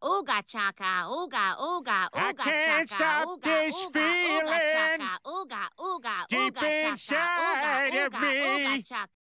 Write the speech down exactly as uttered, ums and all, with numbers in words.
Ooga chaka, ooga, ooga, I ooga can't chaka, stop ooga, this ooga, feeling ooga chaka, ooga, ooga, deep ooga chaka, inside ooga, of ooga, ooga me. chaka.